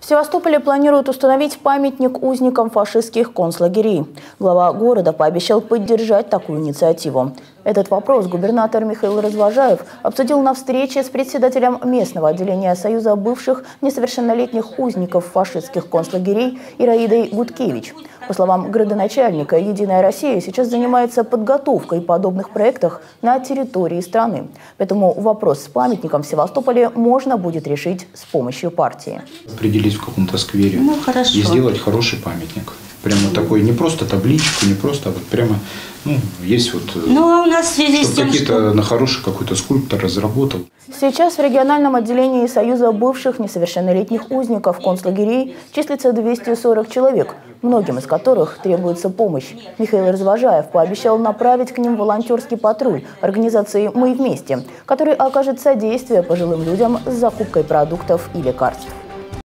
В Севастополе планируют установить памятник узникам фашистских концлагерей. Глава города пообещал поддержать такую инициативу. Этот вопрос губернатор Михаил Развожаев обсудил на встрече с председателем местного отделения Союза бывших несовершеннолетних узников фашистских концлагерей Ираидой Гудкевич. По словам градоначальника, «Единая Россия» сейчас занимается подготовкой подобных проектов на территории страны. Поэтому вопрос с памятником в Севастополе можно будет решить с помощью партии. Определить в каком-то сквере и сделать хороший памятник. Прямо такой, не просто табличку, не просто, а вот прямо, есть вот, а у нас в связи с тем, какие-то на хороший какой-то скульптор разработал. Сейчас в региональном отделении Союза бывших несовершеннолетних узников концлагерей числится 240 человек, многим из которых требуется помощь. Михаил Развожаев пообещал направить к ним волонтерский патруль организации «Мы вместе», который окажет содействие пожилым людям с закупкой продуктов и лекарств.